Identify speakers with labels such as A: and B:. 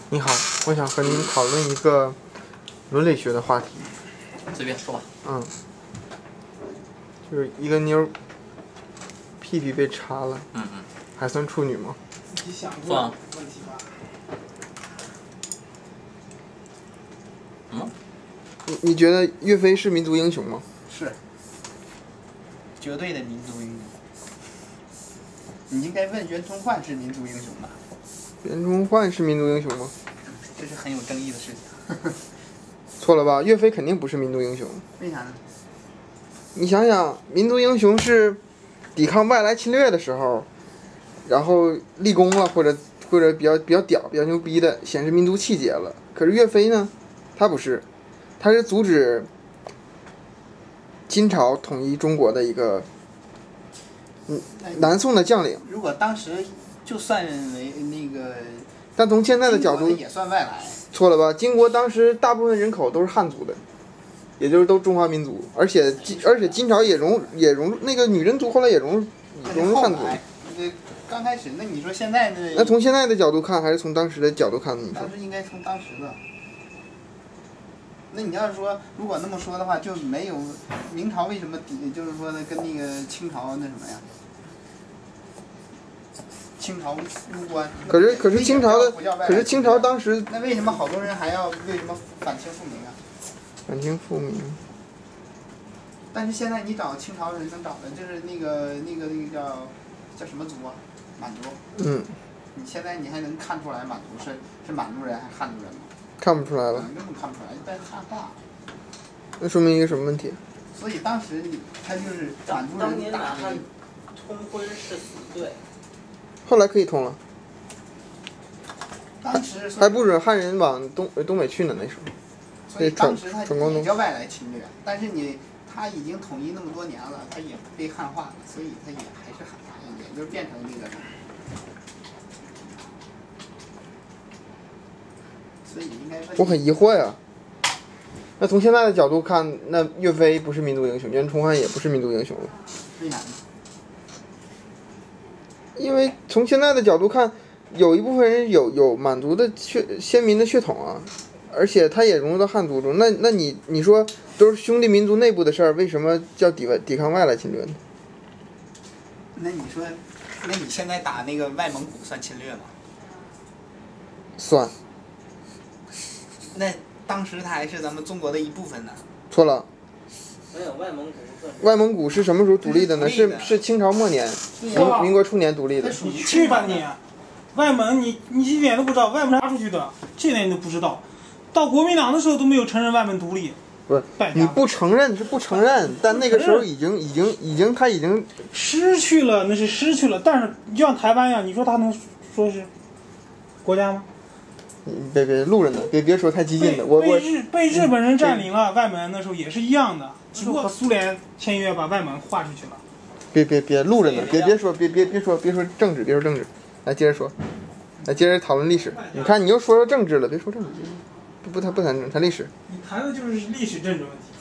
A: 你好，我想和您讨论一个伦理学的话题。
B: 随便说吧。
A: 就是一个妞屁屁被插了，还算处女吗？
C: 自己想
B: 算啊。
C: 问题吧。
A: 你觉得岳飞是民族英雄吗？
C: 是，绝对的民族英雄。你应该问袁崇焕是民族英雄吧？
A: 袁崇焕是民族英雄吗？
C: 这是很有争议的事情。
A: 错了吧？岳飞肯定不是民族英雄。
C: 为啥呢？
A: 你想想，民族英雄是抵抗外来侵略的时候，然后立功了，或者比较屌、比较牛逼的，显示民族气节了。可是岳飞呢，他不是，他是阻止金朝统一中国的一个南宋的将领。
C: 如果当时就算为那个，
A: 但从现在的角度
C: 也算外来。
A: 错了吧？金国当时大部分人口都是汉族的，也就是都中华民族，而且金朝也融那个女真族后来也融入汉族。
C: 刚开始，那你说现在呢？
A: 那从现在的角度看，还是从当时的角度看呢？你说？
C: 当时应该从当时的。那你要是说，如果那么说的话，就没有明朝为什么就是说呢，跟那个清朝那什么呀？清朝入关。
A: 可是清朝当时。
C: 那为什么好多人还要为什么反清复明啊？
A: 反清复明。
C: 但是现在你找清朝人能找的，就是那个叫什么族啊？满族。你现在你还能看出来满族是满族人还是汉族人吗？
A: 看不出来了。
C: 根本看不出来，就带汉化。
A: 那说明一个什么问题？
C: 所以当时他就是满族人
B: 当年拿汉通婚是死罪。
A: 后来可以通了。
C: 当时
A: 还不准汉人往东北去呢，那时候。
C: 所以当时他也叫外来侵略，但是他已经统一那么多年了，他也被汉化了，所以他也还是汉化，也就变成那个什么。所以应该问。
A: 我很疑惑呀。那从现在的角度看，那岳飞不是民族英雄，袁崇焕也不是民族英雄了。
C: 为啥呢？因
A: 为从现在的角度看，有一部分人有满族的先民的血统啊，而且他也融入到汉族中。那你说都是兄弟民族内部的事儿，为什么叫抵抗外来侵略呢？
C: 那你说，那你现在打那个外蒙古算侵略吗？
A: 算。
C: 那当时它还是咱们中国的一部分呢。
A: 错了。
B: 没有，外蒙古算。
A: 外蒙古是什么时候独立的呢？是清朝末年，民国初年独立的。
D: 你去吧你！外蒙你一点都不知道，外蒙杀出去的，这点你都不知道。到国民党的时候都没有承认外蒙独立。
A: 不是，你不承认是不承认，但那个时候他已经
D: 失去了，那是失去了。但是就像台湾一样，你说他能说是国家吗？
A: 别路人的，别说太激进的。
D: 被日本人占领了，外蒙那时候也是一样的，只不过苏联签约把外蒙划出去了。
A: 别路人的，别说政治，别说政治，来接着说，来接着讨论历史。你看你又说到政治了，别说政治，不谈政治，谈历史。
D: 你谈的就是历史政治问题。